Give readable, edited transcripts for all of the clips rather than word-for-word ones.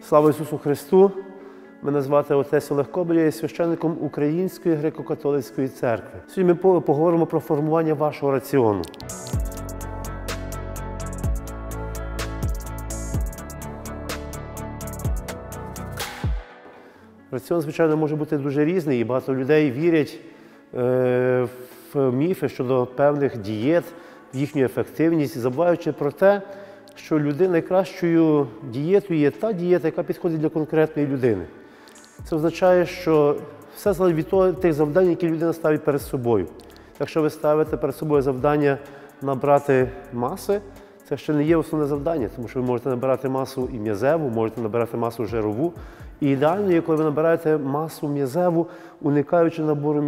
Слава Ісусу Христу! Мене звати отець Олег Кобеля, я є священником Української греко-католицької церкви. Сьогодні ми поговоримо про формування вашого раціону. Раціон, звичайно, може бути дуже різний, і багато людей вірять в міфи щодо певних дієт, в їхню ефективність, забуваючи про те, що найкращою дієтою є та дієта, яка підходить для конкретної людини. Це означає, що все залежить від тих завдань, які людина ставить перед собою. Якщо ви ставите перед собою завдання набрати маси, це ще не є основне завдання, тому що ви можете набирати масу і м'язеву, можете набирати масу жирову. І ідеально є, коли ви набираєте масу м'язеву, уникаючи набору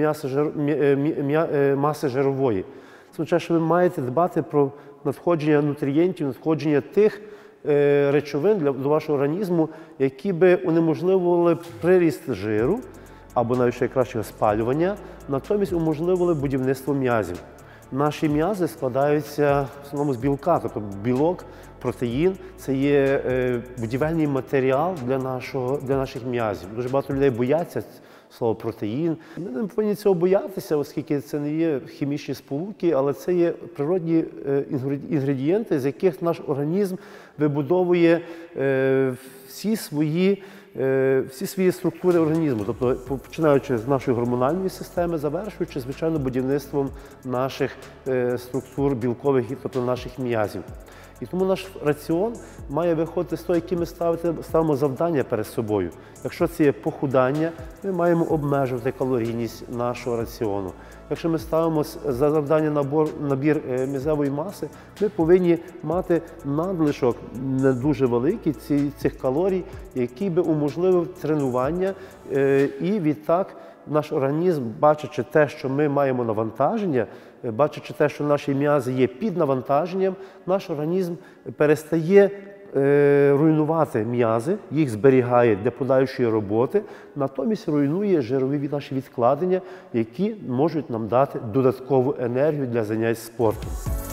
маси жирової. Це означає, що ви маєте дбати про надходження нутрієнтів, надходження тих речовин для вашого організму, які би унеможливили приріст жиру, або навіть ще кращого спалювання, натомість уможливили будівництво м'язів. Наші м'язи складаються в основному з білка, тобто білок, протеїн – це є будівельний матеріал для наших м'язів. Дуже багато людей бояться слова протеїн. Ми не повинні цього боятися, оскільки це не є хімічні сполуки, але це є природні інгредієнти, з яких наш організм вибудовує всі свої структури організму, тобто починаючи з нашої гормональної системи, завершуючи, звичайно, будівництвом наших структур білкових, тобто наших м'язів. І тому наш раціон має виходити з того, які ми ставимо завдання перед собою. Якщо це є похудання, ми маємо обмежувати калорійність нашого раціону. Якщо ми ставимо за завдання набір м'язевої маси, ми повинні мати надлишок не дуже великий цих калорій, який би уможливив тренування, і відтак наш організм, бачачи те, що ми маємо навантаження, бачачи те, що наші м'язи є під навантаженням, наш організм перестає руйнувати м'язи, їх зберігає для подальшої роботи, натомість руйнує жирові наші відкладення, які можуть нам дати додаткову енергію для занять спортом.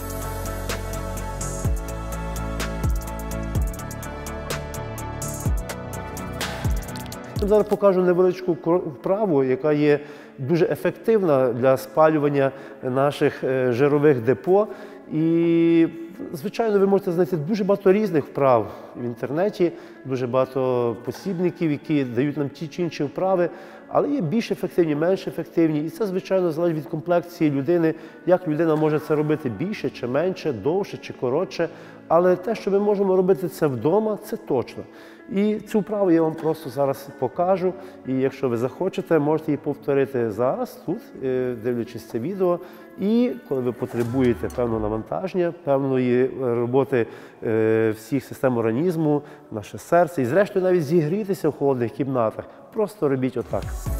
Я зараз покажу невеличку вправу, яка є дуже ефективна для спалювання наших жирових депо. І, звичайно, ви можете знайти дуже багато різних вправ в інтернеті, дуже багато посібників, які дають нам ті чи інші вправи, але є більш ефективні, менш ефективні. І це, звичайно, залежить від комплекції людини, як людина може це робити більше чи менше, довше чи коротше. Але те, що ми можемо робити це вдома, це точно. І цю вправу я вам просто зараз покажу. І якщо ви захочете, можете її повторити зараз, тут, дивлячись це відео. І коли ви потребуєте певного навантаження, певної роботи всіх систем організму, наше серце, і зрештою навіть зігрітися в холодних кімнатах, просто робіть отак.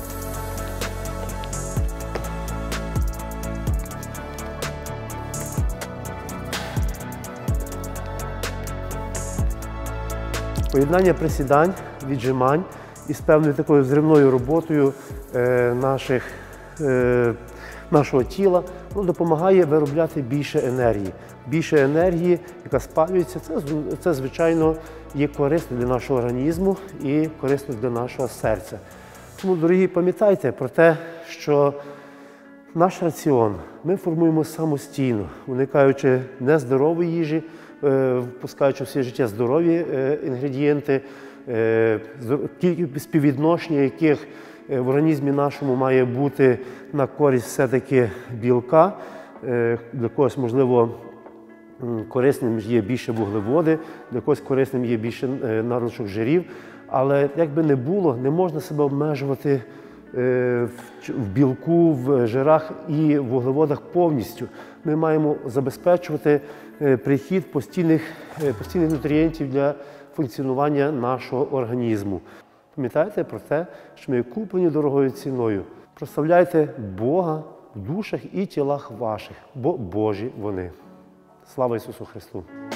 Поєднання присідань, віджимань із певною такою взривною роботою нашого тіла, воно допомагає виробляти більше енергії. Більше енергії, яка спалюється, це, звичайно, є корисно для нашого організму і корисно для нашого серця. Тому, дорогі, пам'ятайте про те, що наш раціон ми формуємо самостійно, уникаючи нездорової їжі, впускаючи в своє життя здорові інгредієнти, співвідношення яких в організмі нашому має бути на користь все-таки білка, для когось, можливо, корисним є більше вуглеводи, для когось корисним є більше надлишок жирів, але як би не було, не можна себе обмежувати в білку, в жирах і в вуглеводах повністю. Ми маємо забезпечувати прихід постійних нутрієнтів для функціонування нашого організму. Пам'ятайте про те, що ми куплені дорогою ціною. Прославляйте Бога в душах і тілах ваших, бо Божі вони. Слава Ісусу Христу!